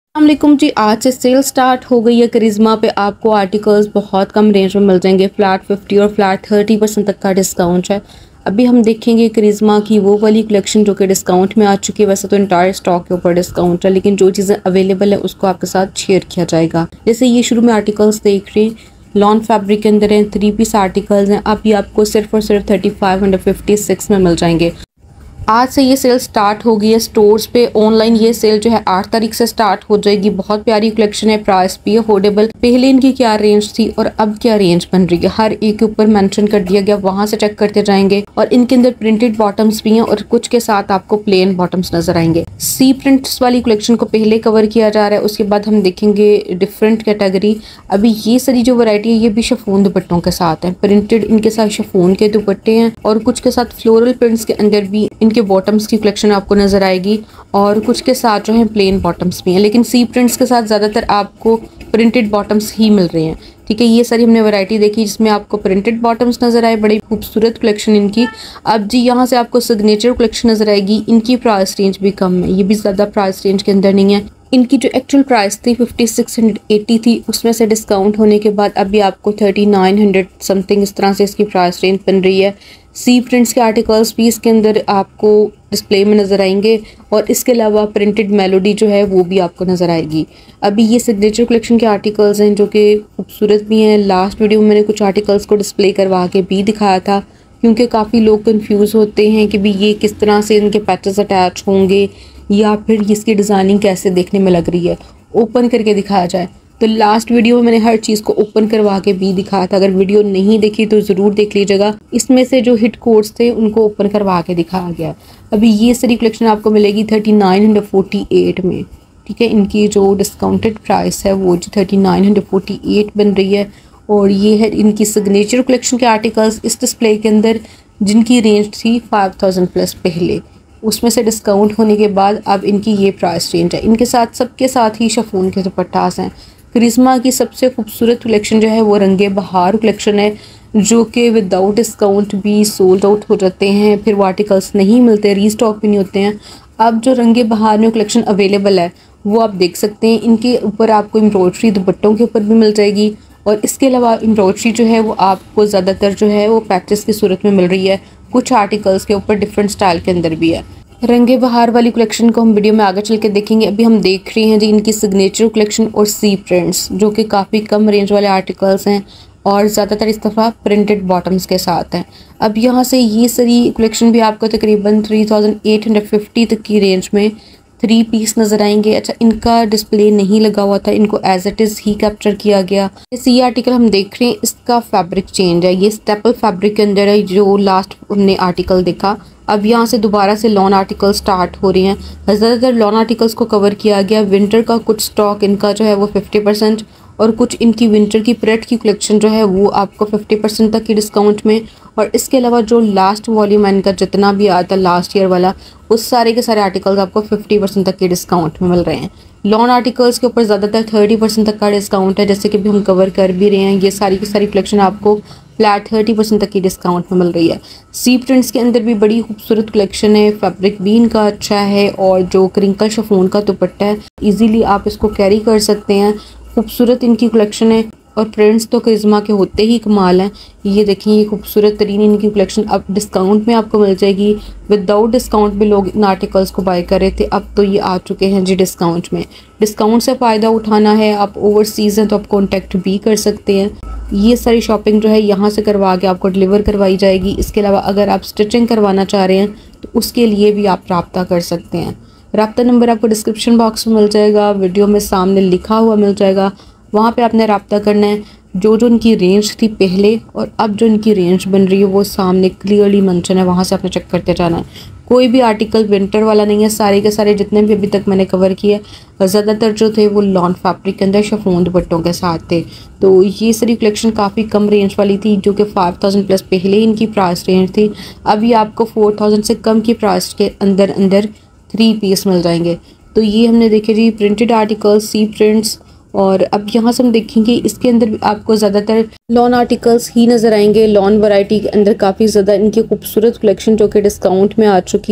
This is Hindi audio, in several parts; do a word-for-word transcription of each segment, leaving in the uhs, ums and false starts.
अस्सलामुअलैकुम जी। आज से सेल स्टार्ट हो गई है करिश्मा पे। आपको आर्टिकल्स बहुत कम रेंज में मिल जाएंगे। फ्लैट फिफ्टी और फ्लैट थर्टी परसेंट तक का डिस्काउंट है। अभी हम देखेंगे करिश्मा की वो वाली कलेक्शन जो कि डिस्काउंट में आ चुकी है। वैसे तो इंटायर स्टॉक के ऊपर डिस्काउंट है, लेकिन जो चीज़ें अवेलेबल है उसको आपके साथ शेयर किया जाएगा। जैसे ये शुरू में आर्टिकल्स देख रहे हैं, लॉन फैब्रिक के अंदर हैं, थ्री पीस आर्टिकल्स हैं। अब ये आपको सिर्फ और सिर्फ thirty five hundred fifty six में मिल जाएंगे। आज से ये सेल स्टार्ट हो गई है स्टोर्स पे। ऑनलाइन ये सेल जो है आठ तारीख से स्टार्ट हो जाएगी। बहुत प्यारी कलेक्शन है, प्राइस भी अफोर्डेबल। पहले इनकी क्या रेंज थी और अब क्या रेंज बन रही है, हर एक के ऊपर मेंशन कर दिया गया, वहां से चेक करते जाएंगे। और इनके अंदर प्रिंटेड बॉटम्स भी हैं और कुछ के साथ आपको प्लेन बॉटम्स नजर आएंगे। सी प्रिंट्स वाली कलेक्शन को पहले कवर किया जा रहा है, उसके बाद हम देखेंगे डिफरेंट कैटेगरी। अभी ये सारी जो वैरायटी है ये भी शिफॉन दुपट्टों के साथ है, प्रिंटेड इनके साथ शिफॉन के दुपट्टे हैं और कुछ के साथ फ्लोरल प्रिंट्स के अंदर भी इनके बॉटम्स की कलेक्शन आपको नजर आएगी और कुछ के साथ जो है प्लेन बॉटम्स भी हैं। लेकिन सी प्रिंट्स के साथ ज़्यादातर आपको प्रिंटेड बॉटम्स ही मिल रहे हैं। ठीक है, ये सारी हमने वैरायटी देखी जिसमें आपको प्रिंटेड बॉटम्स नजर आए। बड़ी खूबसूरत कलेक्शन इनकी। अब जी यहाँ से आपको सिग्नेचर कलेक्शन नजर आएगी। इनकी प्राइस रेंज भी कम है, ये भी ज़्यादा प्राइस रेंज के अंदर नहीं है। इनकी जो एक्चुअल प्राइस थी फिफ्टी सिक्स हंड्रेड एटी थी, उसमें से डिस्काउंट होने के बाद अभी आपको थर्टी नाइन हंड्रेड समथिंग इस तरह से इसकी प्राइस रेंज बन रही है। सी प्रिंट्स के आर्टिकल्स भी इसके अंदर आपको डिस्प्ले में नज़र आएंगे और इसके अलावा प्रिंटेड मेलोडी जो है वो भी आपको नज़र आएगी। अभी ये सिग्नेचर कलेक्शन के आर्टिकल्स हैं जो कि खूबसूरत भी हैं। लास्ट वीडियो में मैंने कुछ आर्टिकल्स को डिस्प्ले करवा के भी दिखाया था, क्योंकि काफ़ी लोग कंफ्यूज होते हैं कि भी ये किस तरह से इनके पैचेस अटैच होंगे या फिर इसकी डिज़ाइनिंग कैसे देखने में लग रही है। ओपन करके दिखाया जाए तो लास्ट वीडियो में मैंने हर चीज़ को ओपन करवा के भी दिखाया था। अगर वीडियो नहीं देखी तो ज़रूर देख लीजिएगा। इसमें से जो हिट कोड्स थे उनको ओपन करवा के दिखाया गया। अभी ये सारी कलेक्शन आपको मिलेगी thirty nine hundred forty eight में। ठीक है, इनकी जो डिस्काउंटेड प्राइस है वो जो thirty nine hundred forty eight बन रही है। और ये है इनकी सिग्नेचर कलेक्शन के आर्टिकल्स इस डिस्प्ले के अंदर, जिनकी रेंज थी फाइव थाउजेंड प्लस पहले, उसमें से डिस्काउंट होने के बाद अब इनकी ये प्राइस रेंज है। इनके साथ सबके साथ ही शिफॉन के दुपट्टास हैं। करिश्मा की सबसे खूबसूरत कलेक्शन जो है वो रंगे बहार कलेक्शन है, जो कि विदाउट डिस्काउंट भी सोल्ड आउट हो जाते हैं, फिर वो आर्टिकल्स नहीं मिलते, रीस्टॉक भी नहीं होते हैं। अब जो रंगे बहार में कलेक्शन अवेलेबल है वो आप देख सकते हैं। इनके ऊपर आपको एम्ब्रॉयडरी दुपट्टों के ऊपर भी मिल जाएगी और इसके अलावा एम्ब्रॉयडरी जो है वो आपको ज़्यादातर जो है वो पैचेस की सूरत में मिल रही है। कुछ आर्टिकल्स के ऊपर डिफरेंट स्टाइल के अंदर भी है। रंगे बहार वाली कलेक्शन को हम वीडियो में आगे चल के देखेंगे। अभी हम देख रहे हैं जी इनकी सिग्नेचर कलेक्शन और सी प्रिंट्स, जो कि काफ़ी कम रेंज वाले आर्टिकल्स हैं और ज़्यादातर इस दफ़ा प्रिंटेड बॉटम्स के साथ हैं। अब यहाँ से ये सारी कलेक्शन भी आपको तकरीबन three thousand eight hundred fifty तक की रेंज में थ्री पीस नज़र आएंगे। अच्छा, इनका डिस्प्ले नहीं लगा हुआ था, इनको एज इट इज़ ही कैप्चर किया गया। जैसे ये आर्टिकल हम देख रहे हैं, इसका फैब्रिक चेंज है। ये स्टेपल फैब्रिक के अंदर है जो लास्ट हमने आर्टिकल देखा। अब यहाँ से दोबारा से लॉन आर्टिकल स्टार्ट हो रहे हैं। ज़्यादातर लॉन आर्टिकल्स को कवर किया गया। विंटर का कुछ स्टॉक इनका जो है वो फिफ्टी परसेंट और कुछ इनकी विंटर की प्रेट की कलेक्शन जो है वो आपको फिफ्टी परसेंट तक की डिस्काउंट में। और इसके अलावा जो लास्ट वॉल्यूम है इनका जितना भी आता है लास्ट ईयर वाला, उस सारे के सारे आर्टिकल्स आपको फिफ्टी परसेंट तक के डिस्काउंट में मिल रहे हैं। लॉन आर्टिकल्स के ऊपर ज़्यादातर थर्टी परसेंट तक का डिस्काउंट है, जैसे कि भी हम कवर कर भी रहे हैं। ये सारी की सारी कलेक्शन आपको फ्लैट थर्टी परसेंट तक की डिस्काउंट में मिल रही है। सी प्रिंट्स के अंदर भी बड़ी खूबसूरत कलेक्शन है। फैब्रिक भी इनका अच्छा है और जो क्रिंकल शिफॉन का दुपट्टा है इजीली आप इसको कैरी कर सकते हैं। खूबसूरत इनकी कलेक्शन है और प्रिंट्स तो करिश्मा के होते ही कमाल हैं। ये देखिए, ये खूबसूरत तरीन इनकी कलेक्शन अब डिस्काउंट में आपको मिल जाएगी। विदाउट डिस्काउंट भी लोग इन आर्टिकल्स को बाय कर रहे थे, अब तो ये आ चुके हैं जी डिस्काउंट में। डिस्काउंट से फ़ायदा उठाना है, आप ओवरसीज़ हैं तो आप कॉन्टैक्ट भी कर सकते हैं। ये सारी शॉपिंग जो है यहाँ से करवा के आपको डिलीवर करवाई जाएगी। इसके अलावा अगर आप स्टिचिंग करवाना चाह रहे हैं तो उसके लिए भी आप रब्ता कर सकते हैं। रब्ता नंबर आपको डिस्क्रिप्शन बॉक्स में मिल जाएगा, वीडियो में सामने लिखा हुआ मिल जाएगा, वहाँ पे आपने रब्ता करना है। जो जो इनकी रेंज थी पहले और अब जो इनकी रेंज बन रही है वो सामने क्लियरली मेंशन है, वहाँ से आपने चेक करते जाना है। कोई भी आर्टिकल विंटर वाला नहीं है, सारे के सारे जितने भी अभी तक मैंने कवर किए ज़्यादातर जो थे वो लॉन फैब्रिक के अंदर शिफॉन दुपट्टों के साथ थे। तो ये सारी कलेक्शन काफ़ी कम रेंज वाली थी, जो कि फाइव थाउजेंड प्लस पहले इनकी प्राइस रेंज थी। अभी आपको फोर थाउजेंड से कम की प्राइस के अंदर अंदर थ्री पीस मिल जाएंगे। तो ये हमने देखे जी प्रिंटेड आर्टिकल्स, सी प्रिंट्स। और अब यहाँ से हम देखेंगे इसके अंदर भी आपको ज़्यादातर लॉन आर्टिकल्स ही नज़र आएंगे। लॉन वैरायटी के अंदर काफ़ी ज़्यादा इनकी खूबसूरत कलेक्शन जो कि डिस्काउंट में आ चुकी है।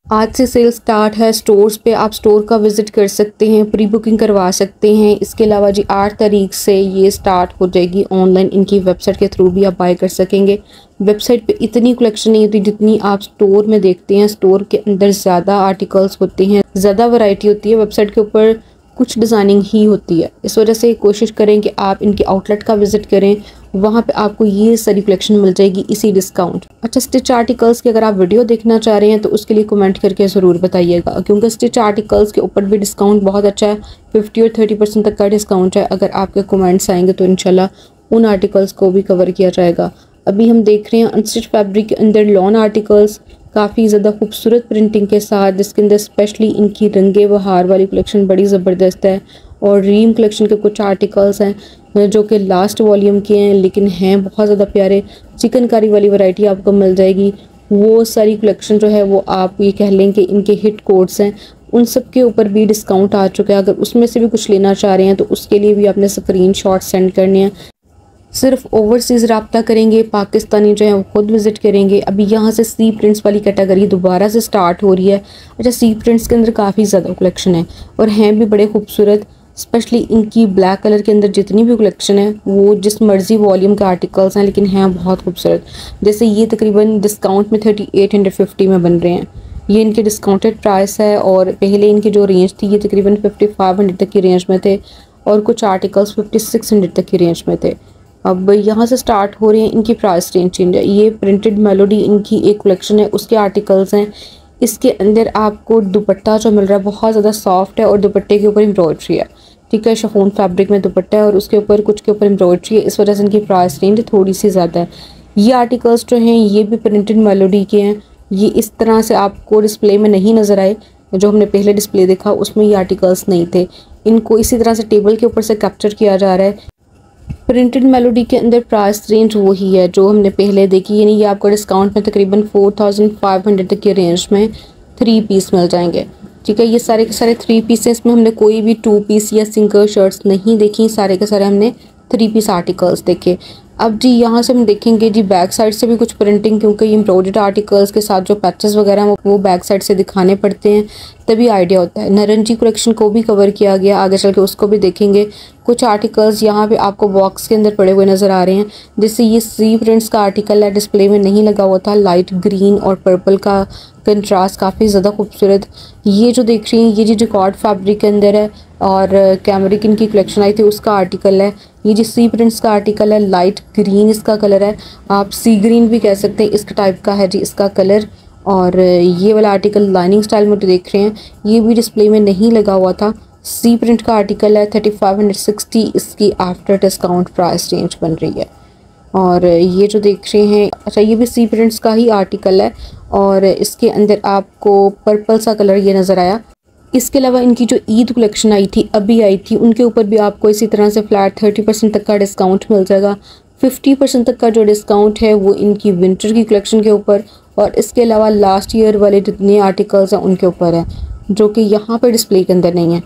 आज से सेल स्टार्ट है। स्टोर्स पे आप स्टोर का विज़िट कर सकते हैं, प्री बुकिंग करवा सकते हैं। इसके अलावा जी आठ तारीख से ये स्टार्ट हो जाएगी ऑनलाइन, इनकी वेबसाइट के थ्रू भी आप बाय कर सकेंगे। वेबसाइट पे इतनी कलेक्शन नहीं होती जितनी आप स्टोर में देखते हैं। स्टोर के अंदर ज़्यादा आर्टिकल्स होते हैं, ज़्यादा वैरायटी होती है, वेबसाइट के ऊपर कुछ डिज़ाइनिंग ही होती है। इस वजह से कोशिश करें कि आप इनके आउटलेट का विज़िट करें, वहाँ पे आपको ये सारी कलेक्शन मिल जाएगी इसी डिस्काउंट। अच्छा, स्टिच आर्टिकल्स की अगर आप वीडियो देखना चाह रहे हैं तो उसके लिए कमेंट करके ज़रूर बताइएगा, क्योंकि स्टिच आर्टिकल्स के ऊपर भी डिस्काउंट बहुत अच्छा है, फिफ्टी और थर्टी परसेंट तक का डिस्काउंट है। अगर आपके कमेंट्स आएंगे तो इंशाल्लाह उन आर्टिकल्स को भी कवर किया जाएगा। अभी हम देख रहे हैं अनस्टिच फैब्रिक के अंदर लॉन आर्टिकल्स काफ़ी ज़्यादा खूबसूरत प्रिंटिंग के साथ, जिसके अंदर स्पेशली इनकी रंगे बहार वाली कलेक्शन बड़ी ज़बरदस्त है। और रीम कलेक्शन के कुछ आर्टिकल्स हैं जो कि लास्ट वॉल्यूम के हैं, लेकिन हैं बहुत ज़्यादा प्यारे। चिकनकारी वाली वैरायटी आपको मिल जाएगी। वो सारी कलेक्शन जो है वो आप ये कह लें कि इनके हिट कोड्स हैं, उन सब के ऊपर भी डिस्काउंट आ चुका है। अगर उसमें से भी कुछ लेना चाह रहे हैं तो उसके लिए भी आपने स्क्रीनशॉट सेंड करने हैं। सिर्फ ओवरसीज़ रब्ता करेंगे, पाकिस्तानी जो है वो खुद विज़िट करेंगे। अभी यहाँ से सी प्रिंट्स वाली कैटेगरी दोबारा से स्टार्ट हो रही है। अच्छा, सी प्रिंट्स के अंदर काफ़ी ज़्यादा कलेक्शन है और हैं भी बड़े खूबसूरत। स्पेशली इनकी ब्लैक कलर के अंदर जितनी भी कलेक्शन है वो जिस मर्ज़ी वॉल्यूम के आर्टिकल्स हैं, लेकिन हैं बहुत खूबसूरत। जैसे ये तकरीबन डिस्काउंट में थर्टी एट हंड्रेड फिफ्टी में बन रहे हैं। ये इनके डिस्काउंटेड प्राइस है और पहले इनकी जो रेंज थी ये तकरीबन फिफ्टी फाइव हंड्रेड तक की रेंज में थे और कुछ आर्टिकल्स फिफ्टी सिक्स हंड्रेड तक की रेंज में थे। अब यहाँ से स्टार्ट हो रहे हैं इनकी प्राइस रेंज चेंज है। ये प्रिंटेड मेलोडी इनकी एक कलेक्शन है, उसके आर्टिकल्स हैं। इसके अंदर आपको दुपट्टा जो मिल रहा है बहुत ज़्यादा सॉफ्ट है और दुपट्टे के ऊपर एम्ब्रॉयड्री है, ठीक है। शिफॉन फैब्रिक में दुपट्टा है और उसके ऊपर कुछ के ऊपर एम्ब्रॉयड्री है, इस वजह से इनकी प्राइस रेंज थोड़ी सी ज़्यादा है। ये आर्टिकल्स जो हैं ये भी प्रिंटेड मेलोडी के हैं। ये इस तरह से आपको डिस्प्ले में नहीं नज़र आए, जो हमने पहले डिस्प्ले देखा उसमें ये आर्टिकल्स नहीं थे। इनको इसी तरह से टेबल के ऊपर से कैप्चर किया जा रहा है। प्रिंटेड मेलोडी के अंदर प्राइस रेंज वही है जो हमने पहले देखी, यानी ये आपको डिस्काउंट में तकरीबन फोर थाउजेंड फाइव हंड्रेड तक की रेंज में थ्री पीस मिल जाएंगे, ठीक है। ये सारे के सारे थ्री पीस हैं, इसमें हमने कोई भी टू पीस या सिंगल शर्ट्स नहीं देखी, सारे के सारे हमने थ्री पीस आर्टिकल्स देखे। अब जी यहाँ से हम देखेंगे जी बैक साइड से भी कुछ प्रिंटिंग, क्योंकि ये एम्ब्रॉयडर्ड आर्टिकल्स के साथ जो पैचेस वगैरह हैं वो बैक साइड से दिखाने पड़ते हैं, तभी आइडिया होता है। नारंगी कलेक्शन को भी कवर किया गया, आगे चल के उसको भी देखेंगे। कुछ आर्टिकल्स यहाँ पे आपको बॉक्स के अंदर पड़े हुए नज़र आ रहे हैं, जैसे ये सी प्रिंट्स का आर्टिकल है, डिस्प्ले में नहीं लगा हुआ था। लाइट ग्रीन और पर्पल का कंट्रास्ट काफ़ी ज़्यादा खूबसूरत। ये जो देख रही हैं ये जी रिकॉर्ड फैब्रिक के अंदर है और कैमरिक इनकी कलेक्शन आई थी उसका आर्टिकल है। ये जी सी प्रिंट्स का आर्टिकल है, लाइट ग्रीन इसका कलर है, आप सी ग्रीन भी कह सकते हैं, इस टाइप का है जी इसका कलर। और ये वाला आर्टिकल लाइनिंग स्टाइल में देख रहे हैं, ये भी डिस्प्ले में नहीं लगा हुआ था। सी प्रिंट का आर्टिकल है, थर्टी फाइव हंड्रेड सिक्सटी इसकी आफ्टर डिस्काउंट प्राइस रेंज बन रही है। और ये जो देख रहे हैं, अच्छा ये भी सी प्रिंट्स का ही आर्टिकल है और इसके अंदर आपको पर्पल सा कलर ये नज़र आया। इसके अलावा इनकी जो ईद कलेक्शन आई थी अभी आई थी, उनके ऊपर भी आपको इसी तरह से फ्लैट थर्टी परसेंट तक का डिस्काउंट मिल जाएगा। फिफ्टी परसेंट तक का जो डिस्काउंट है वो इनकी विंटर की कलेक्शन के ऊपर और इसके अलावा लास्ट ईयर वाले जितने आर्टिकल्स हैं उनके ऊपर है, जो कि यहाँ पर डिस्प्ले के अंदर नहीं है।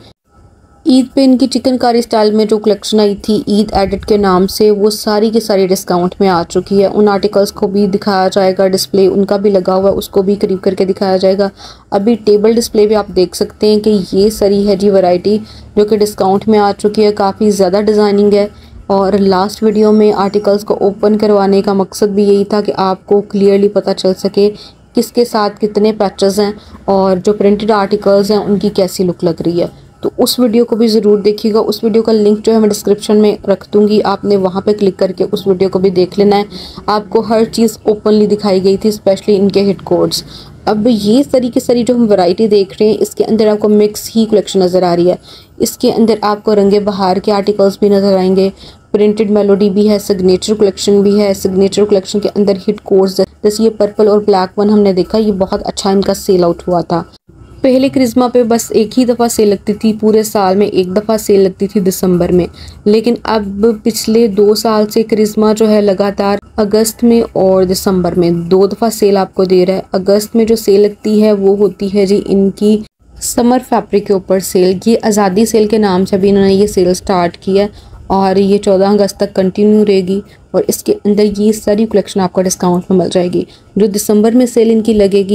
ईद पे इनकी चिकनकारी स्टाइल में जो कलेक्शन आई थी ईद एडिट के नाम से, वो सारी की सारी डिस्काउंट में आ चुकी है। उन आर्टिकल्स को भी दिखाया जाएगा, डिस्प्ले उनका भी लगा हुआ है, उसको भी करीब करके दिखाया जाएगा। अभी टेबल डिस्प्ले भी आप देख सकते हैं कि ये सारी है जी वैरायटी जो कि डिस्काउंट में आ चुकी है, काफ़ी ज़्यादा डिज़ाइनिंग है। और लास्ट वीडियो में आर्टिकल्स को ओपन करवाने का मकसद भी यही था कि आपको क्लियरली पता चल सके किसके साथ कितने पैचेस हैं और जो प्रिंटेड आर्टिकल्स हैं उनकी कैसी लुक लग रही है। तो उस वीडियो को भी ज़रूर देखिएगा। उस वीडियो का लिंक जो है मैं डिस्क्रिप्शन में रख दूँगी, आपने वहाँ पे क्लिक करके उस वीडियो को भी देख लेना है। आपको हर चीज़ ओपनली दिखाई गई थी, स्पेशली इनके हिट कोड्स। अब ये सारी की सारी जो हम वैरायटी देख रहे हैं इसके अंदर आपको मिक्स ही कलेक्शन नज़र आ रही है। इसके अंदर आपको रंगे बहार के आर्टिकल्स भी नज़र आएंगे, प्रिंटेड मेलोडी भी है, सिग्नेचर कलेक्शन भी है। सिग्नेचर कलेक्शन के अंदर हिट कोड्स जैसे ये पर्पल और ब्लैक वन हमने देखा, ये बहुत अच्छा इनका सेल आउट हुआ था। पहले करिश्मा पे बस एक ही दफ़ा सेल लगती थी, पूरे साल में एक दफ़ा सेल लगती थी दिसंबर में, लेकिन अब पिछले दो साल से करिश्मा जो है लगातार अगस्त में और दिसंबर में दो दफ़ा सेल आपको दे रहा है। अगस्त में जो सेल लगती है वो होती है जी इनकी समर फैब्रिक के ऊपर सेल, ये आज़ादी सेल के नाम से भी इन्होंने ये सेल स्टार्ट किया और ये चौदह अगस्त तक कंटिन्यू रहेगी। और इसके अंदर ये सारी कलेक्शन आपको डिस्काउंट में मिल जाएगी। जो दिसंबर में सेल इनकी लगेगी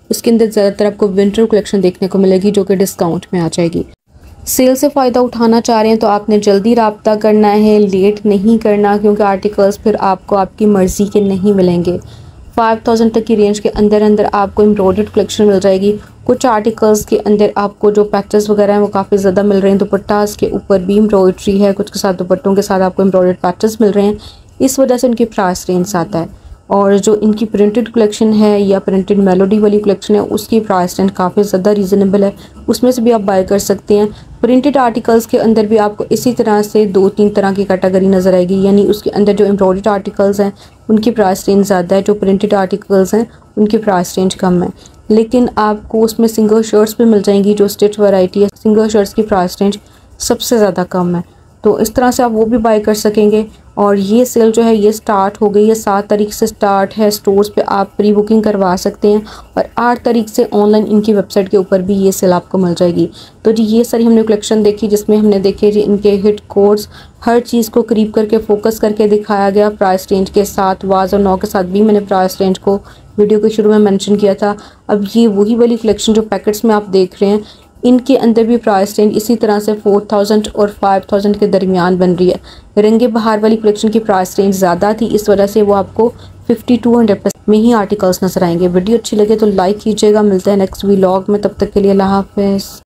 उसके अंदर ज़्यादातर आपको विंटर कलेक्शन देखने को मिलेगी जो कि डिस्काउंट में आ जाएगी। सेल से फ़ायदा उठाना चाह रहे हैं तो आपने जल्दी रब्ता करना है, लेट नहीं करना, क्योंकि आर्टिकल्स फिर आपको आपकी मर्ज़ी के नहीं मिलेंगे। फाइव थाउजेंड तक की रेंज के अंदर अंदर आपको एम्ब्रॉयडर्ड कलेक्शन मिल जाएगी। कुछ आर्टिकल्स के अंदर आपको जो पैचेस वगैरह हैं वो काफ़ी ज़्यादा मिल रहे हैं। दुपट्टास के ऊपर भी एम्ब्रॉयडरी है, कुछ के साथ दुपट्टों के साथ आपको एम्ब्रॉयडर्ड पैचेस मिल रहे हैं, इस वजह से उनकी प्राइस रेंज आता है। और जो इनकी प्रिंटेड कलेक्शन है या प्रिंटेड मेलोडी वाली कलेक्शन है उसकी प्राइस रेंज काफ़ी ज़्यादा रीज़नेबल है, उसमें से भी आप बाय कर सकते हैं। प्रिंटेड आर्टिकल्स के अंदर भी आपको इसी तरह से दो तीन तरह की कैटेगरी नज़र आएगी, यानी उसके अंदर जो एम्ब्रॉयडर्ड आर्टिकल्स हैं उनकी प्राइस रेंज ज़्यादा है, जो प्रिंटेड आर्टिकल्स हैं उनकी प्राइस रेंज कम है। लेकिन आपको उसमें सिंगल शर्ट्स भी मिल जाएंगी, जो स्टिच वैरायटी है, सिंगल शर्ट्स की प्राइस रेंज सबसे ज़्यादा कम है, तो इस तरह से आप वो भी बाय कर सकेंगे। और ये सेल जो है ये स्टार्ट हो गई है, सात तारीख से स्टार्ट है। स्टोर्स पे आप प्री बुकिंग करवा सकते हैं और आठ तारीख से ऑनलाइन इनकी वेबसाइट के ऊपर भी ये सेल आपको मिल जाएगी। तो जी ये सारी हमने कलेक्शन देखी जिसमें हमने देखे जी इनके हिट कोड्स, हर चीज़ को करीब करके फोकस करके दिखाया गया प्राइस रेंज के साथ। वाज और नौ के साथ भी मैंने प्राइस रेंज को वीडियो के शुरू में मेंशन किया था। अब ये वही वाली कलेक्शन जो पैकेट्स में आप देख रहे हैं इनके अंदर भी प्राइस रेंज इसी तरह से फोर थाउजेंड और फाइव थाउजेंड के दरमियान बन रही है। रंगे बहार वाली कलेक्शन की प्राइस रेंज ज़्यादा थी, इस वजह से वो आपको फिफ्टी टू हंड्रेड प्लस में ही आर्टिकल्स नजर आएंगे। वीडियो अच्छी लगे तो लाइक कीजिएगा। मिलते हैं नेक्स्ट व्लॉग में, तब तक के लिए अल्लाह हाफिज़।